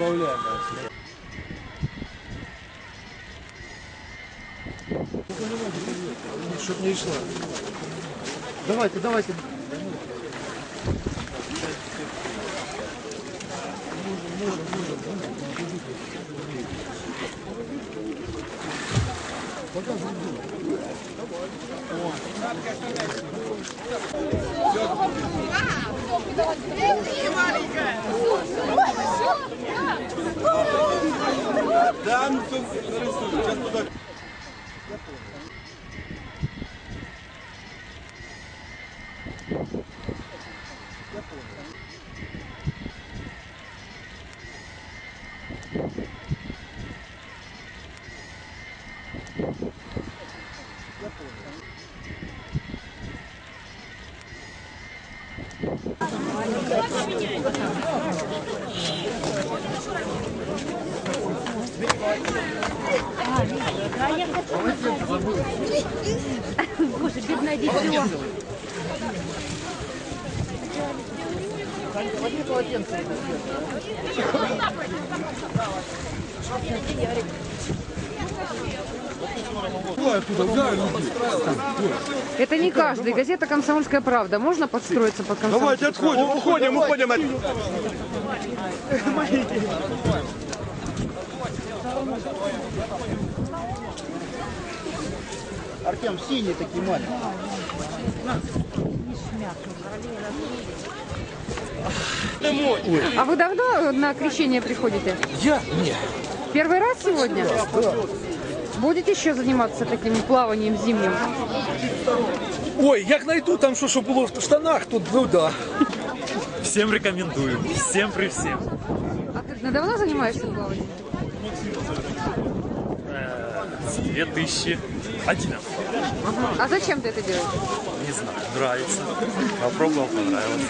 добавляем. Чтоб не шла. Давайте, давайте. Да, ну все нарисую. Сейчас туда. Боже, бедное дитё. Это не каждый. Газета «Комсомольская правда». Можно подстроиться под «Комсомольскую»? Давайте отходим, уходим. Артем, синие такие маленькие. А вы давно на крещение приходите? Я? Нет. Первый раз сегодня? Будете еще заниматься таким плаванием зимним? Ой, як найду там що було в штанах, тут, ну да. Всем рекомендую. Всем при всем. А ты давно занимаешься плаванием? С 2011. А зачем ты это делаешь? Не знаю, нравится. Попробовал, понравилось.